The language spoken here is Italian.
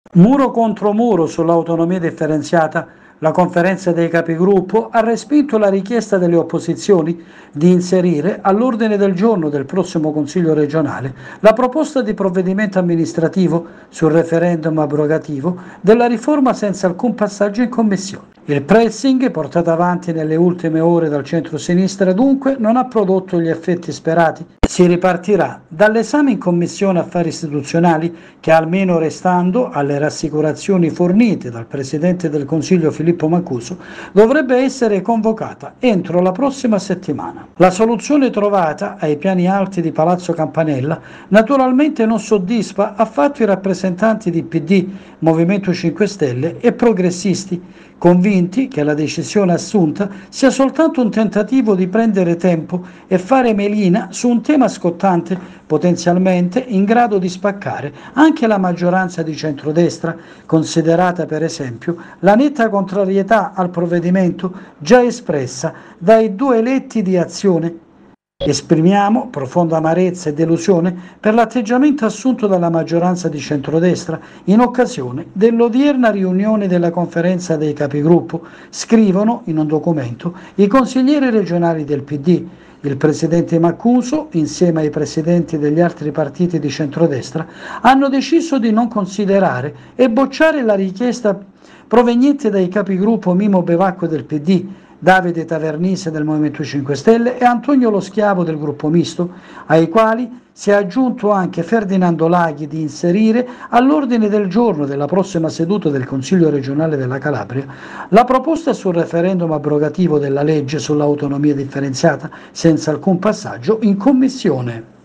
Muro contro muro sull'autonomia differenziata, la conferenza dei capigruppo ha respinto la richiesta delle opposizioni di inserire all'ordine del giorno del prossimo Consiglio regionale la proposta di provvedimento amministrativo sul referendum abrogativo della riforma senza alcun passaggio in commissione. Il pressing portato avanti nelle ultime ore dal centro-sinistra dunque non ha prodotto gli effetti sperati. Si ripartirà dall'esame in Commissione Affari Istituzionali che, almeno restando alle rassicurazioni fornite dal Presidente del Consiglio Filippo Mancuso, dovrebbe essere convocata entro la prossima settimana. La soluzione trovata ai piani alti di Palazzo Campanella naturalmente non soddisfa affatto i rappresentanti di PD, Movimento 5 Stelle e progressisti, convinti che la decisione assunta sia soltanto un tentativo di prendere tempo e fare melina su un tema scottante, potenzialmente in grado di spaccare anche la maggioranza di centrodestra, considerata per esempio la netta contrarietà al provvedimento già espressa dai due eletti di Azione. Esprimiamo profonda amarezza e delusione per l'atteggiamento assunto dalla maggioranza di centrodestra in occasione dell'odierna riunione della conferenza dei capigruppo, scrivono in un documento i consiglieri regionali del PD. Il presidente Mancuso, insieme ai presidenti degli altri partiti di centrodestra, hanno deciso di non considerare e bocciare la richiesta proveniente dai capigruppo Mimo Bevacqua del PD, Davide Tavernise del Movimento 5 Stelle e Antonio Lo Schiavo del Gruppo Misto, ai quali si è aggiunto anche Ferdinando Laghi di inserire all'ordine del giorno della prossima seduta del Consiglio regionale della Calabria la proposta sul referendum abrogativo della legge sull'autonomia differenziata senza alcun passaggio in commissione.